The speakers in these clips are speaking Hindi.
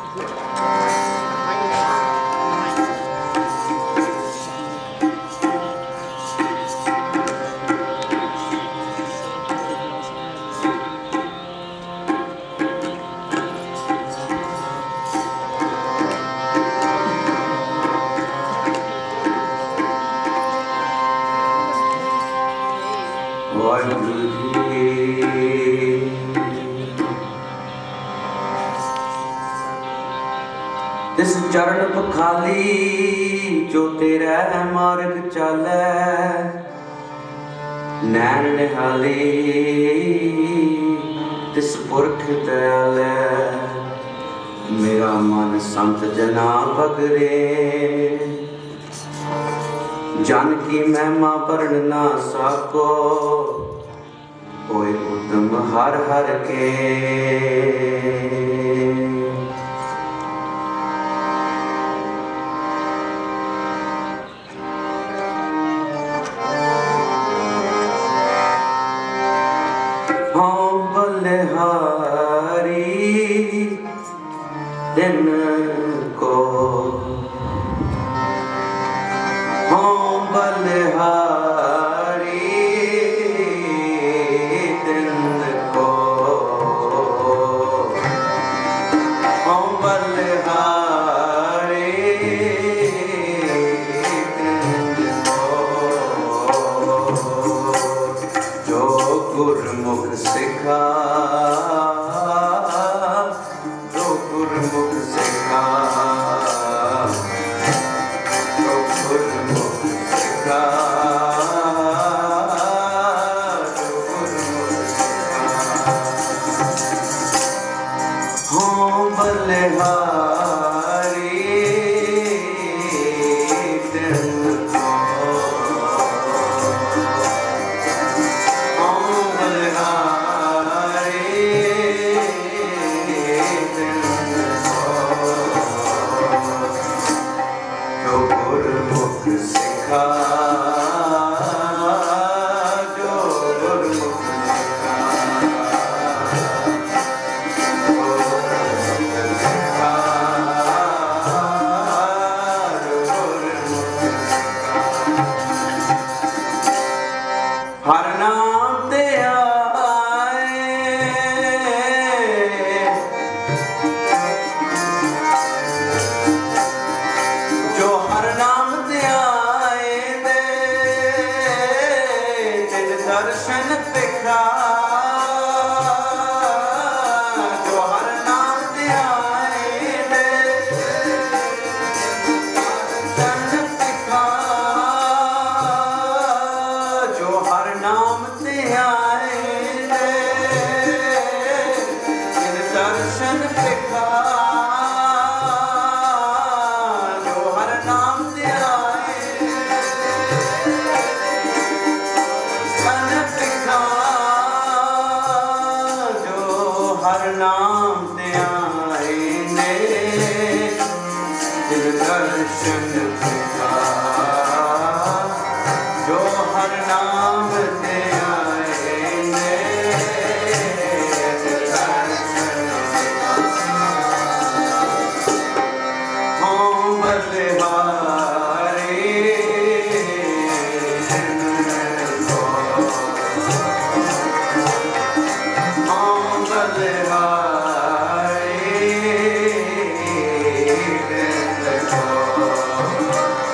तिस चरण पखाली जो तेरा मार्ग चालै, नैन निहाली तिस पुरख दयालै। मेरा मन संत जना बगरे, जन की महिमा वर्ण ना साको। होए उद्दम हर हर के, बलिहारी दिन को, हाँ बलिहारी दिन को, हाँ बलिहारी दिन को। जो गुरमुख सिखा, जो गुरमुख सिखा, जो गुरमुख सिखा, जो गुरमुख सिखा। हाँ बलिहारी दिन को, सिखा, जो गुरमुख सिखा, सिखा, जो गुरमुख सिखा। हर नाम ते आए, जो हर नाम ते आए दे, तिन दर्शन दिखा। जो हर नाम ते आए दे, दर्शन दिखा। जो हर नाम ते आए दे, तिन दर्शन दिखा। हर नाम ते आए ने, तिन दर्शन दिखा। जो हर नाम ते आए ने, तिन दर्शन दिखा। हाँ बलिहारी बलिहारी दिन को,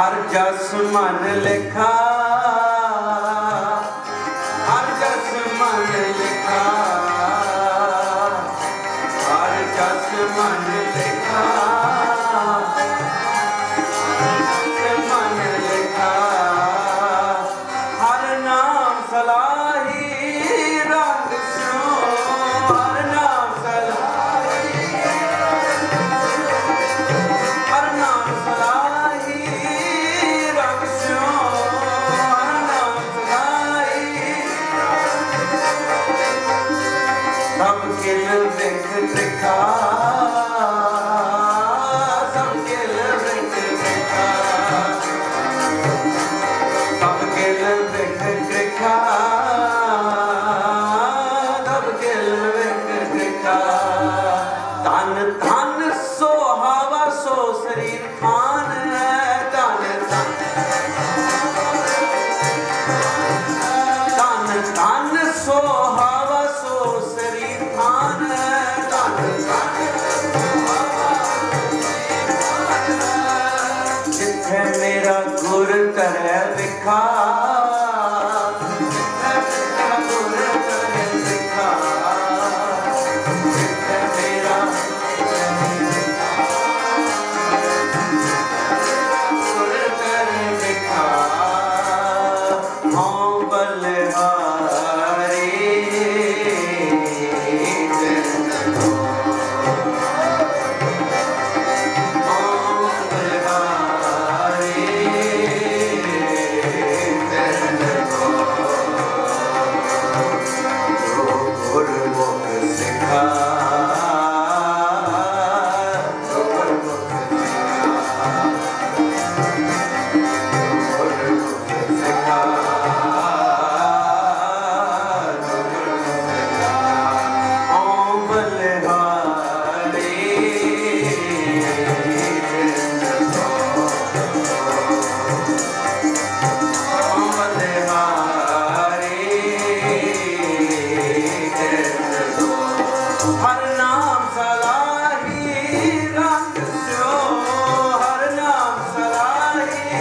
हर जस मन लिखा, हर जस मन लिखा, हर जस मन लिखा, मन लिखा। हर नाम सलाही रंग स्यो, हर नाम सलाही, हर नाम सलाही रंग स्यो, हर नाम सलाही। सब किल विख त्रिखा, सब किल विख त्रिखा, सब किल विख त्रिखा, सब किल विख त्रिखा। तन तन सो हवा सो शरीर खान है, तन तन तन तन सो हवा सो शरीर खान है, तन तन जिथे मेरा गुर करे विखा, जिथे मेरा गुर करे विखा, जिथे मेरा गुर करे विखा। हाँ बलिहारी हर नाम सलाही रंग स्यो, हर नाम सलाही,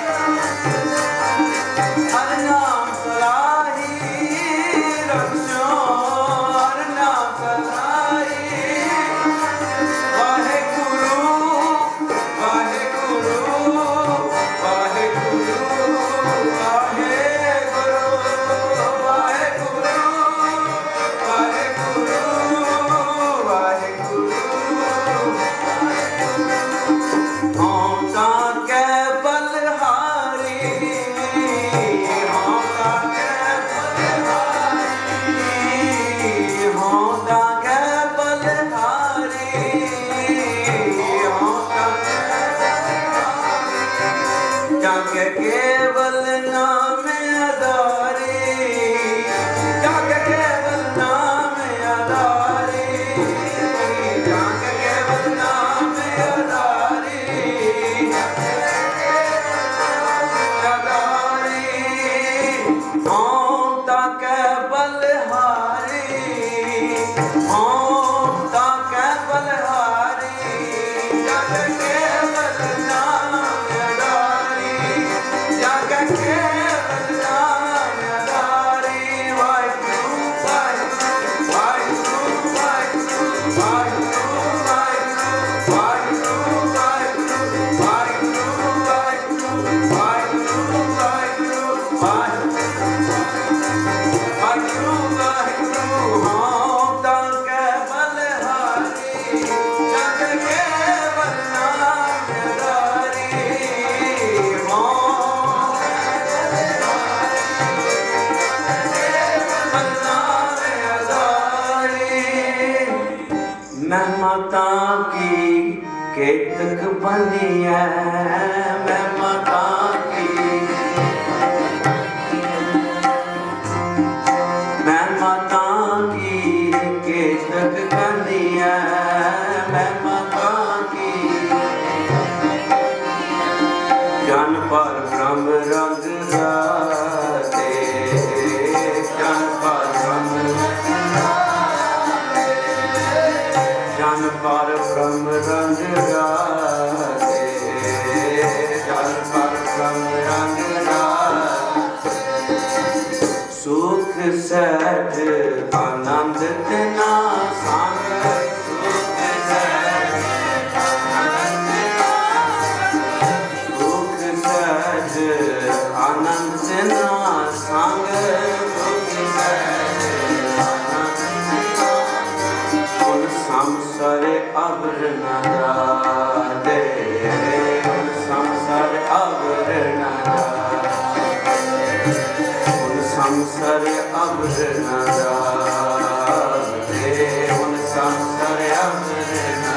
हर नाम सलाही रंग स्यो, हर नाम सलाही। वाहे गुरु वाहे गुरु वाहे गुरु वाहे गुरु वाहे गुरु वाहे गुरु वाहे गुरु। हम ताके बलहारी, हम ताके बलहारी, हम ताके बलहारी, हम ताके जाके केवल नाम आधारी, जाके केवल नाम आधारी, जाके केवल नाम आधारी, आधारी। हम ताके बलहारी, हम ताके बलहारी, जाके केवल नाम आधारी, जाके केवल नाम आधारी। वाहिगुरु वाहिगुरु वाहिगुरु वाहिगुरु वाहिगुरु वाहिगुरु वाहिगुरु वाहिगुरु वाहिगुरु वाहिगुरु वाहिगुरु वाहिगुरु। हम ताके बलहारी, जाके केवल नाम आधारी, मैं माता की केतक बनी है, मैं माता की, मैं माता की केतक बनी है, मैं माता की। जन पर ब्रह्म रंग राते, जन पर ब्रह्म, जन पर ब्रह्म रंग राते, जन पर संग रंग रास सुख सहज आनंद तना संग सुख सहज आनंद तना संग सुख सहज उन संसार अवर न दे उन संसार अवर न उन संसार अवर न दे उन संसार अवर न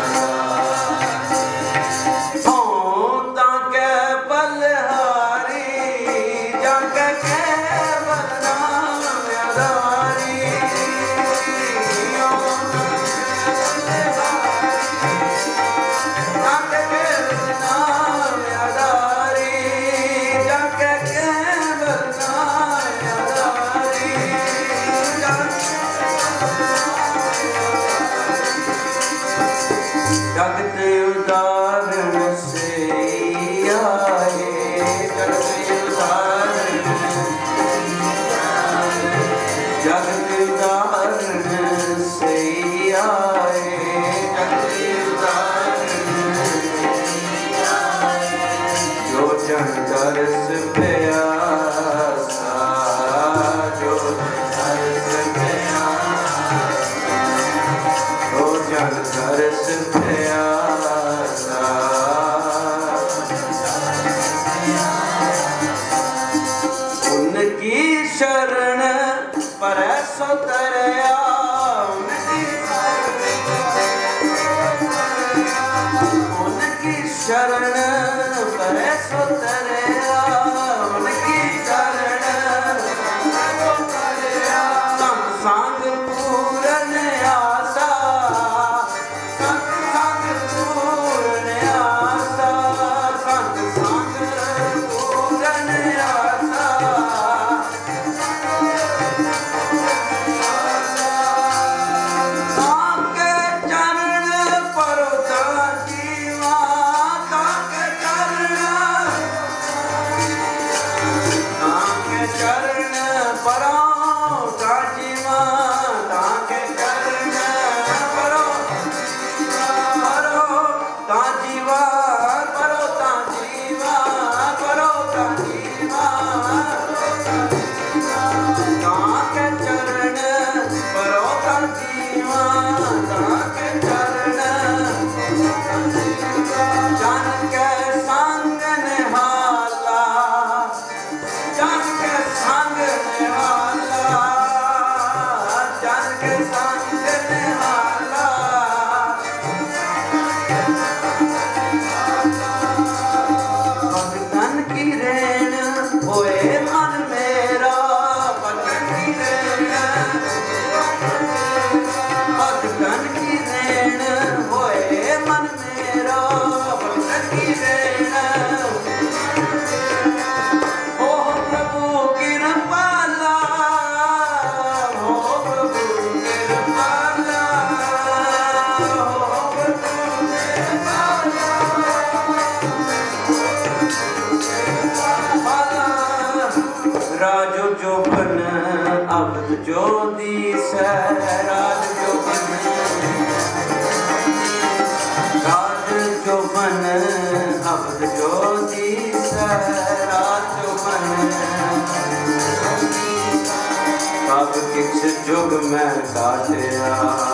जुग में काटिया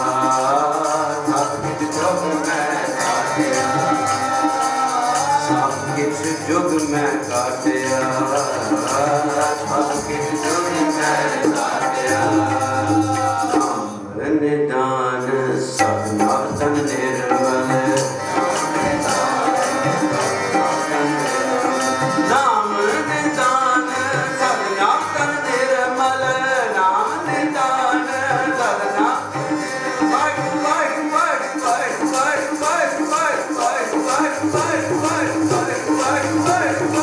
सब किछ जुग में काटिया सब किछ जुग में काटिया सब किछ जुग में काटिया निदान सब नाथन निर्मल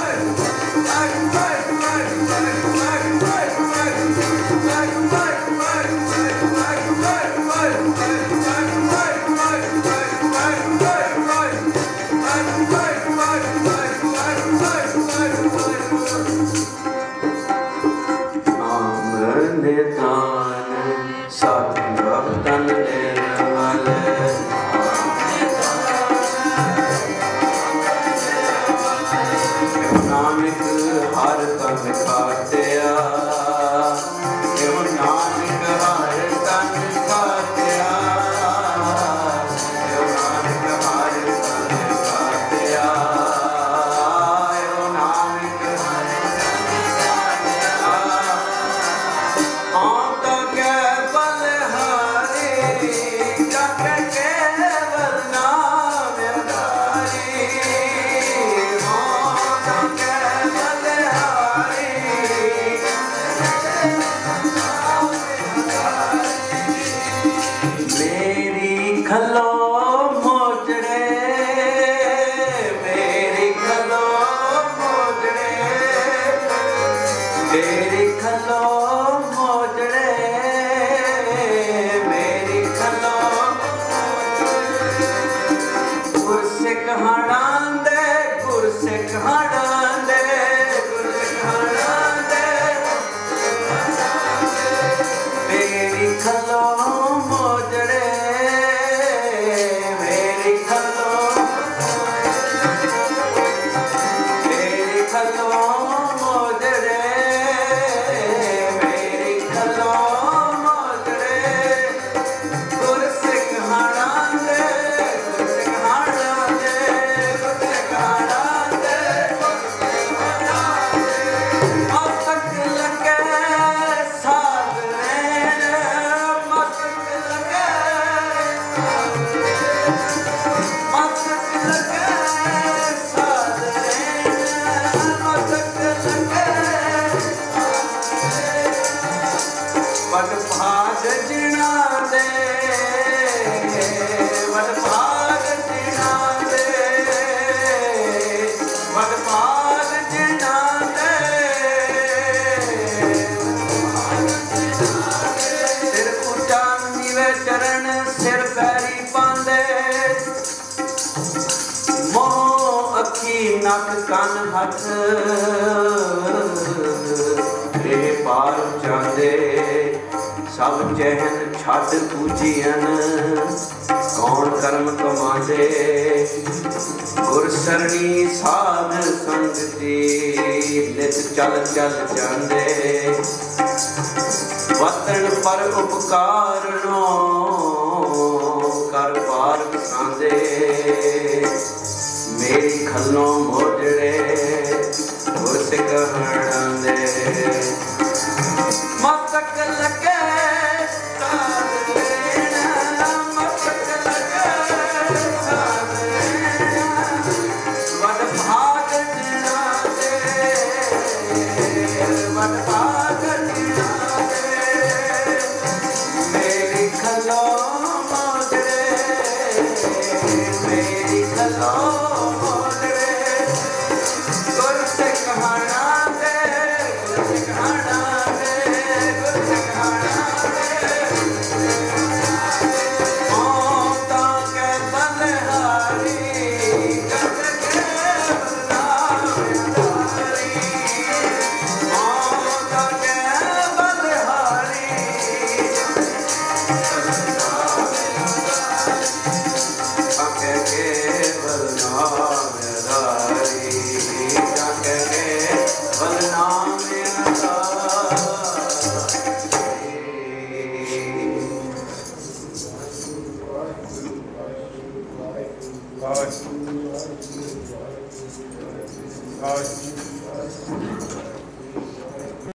Bye. नानक हर तन खाटिया एवं नानक हर तन खाटिया एवं नानक हर तन खाटिया एवं नानक हर तन खाटिया हम तो केवल हरि जग केवल नाम धारी हम तो केवल हरि मेरी खलो मोजड़े मेरी खलो मोजड़े मेरी खलो मोजड़े मेरी खलो गुरसिख हड़ांदे गुरसिख हड़ांदे गुरसिख हड़ांदे मेरी खलो मोजड़े मेरी खलो मोजड़े मेरी खलो मोजड़े गुरसिख हड़ांदे गुरसिख हड़ांदे गुरसिख हड़ांदे मस्तक लगे साध रैन मस्तक लगे मस्तक लगे साध रैन मस्तक लगे वड भाग जिना दे वड भाग जिना दे वड भाग जिना दे सिर ऊंचा नीवे चरण सिर पैरी पांदे मोह अखी नक कान हथ रे पार चांदे सब चहन छड पूजियन कौन कर्म कमांदे गुर सरणी साध संगति नित चल चल जांदे वतन पर उपकारणों कर पार बसांदे मेरी खलो मोजड़े गुरसिख हड़ांदे मस्तक लगे साध रैन मस्तक लगे साध रैन वड भाग जिना दे वड भाग जिना दे मेरी खलो मोजड़े मेरी खलो मोजड़े गुरसिख हड़ांदे गुरसिख हड़ांदे गुरसिख हड़ांदे हम तो केवल हरि जग केवल नाम धारी हम तो केवल हरि जग केवल नाम धारी जग केवल नाम God.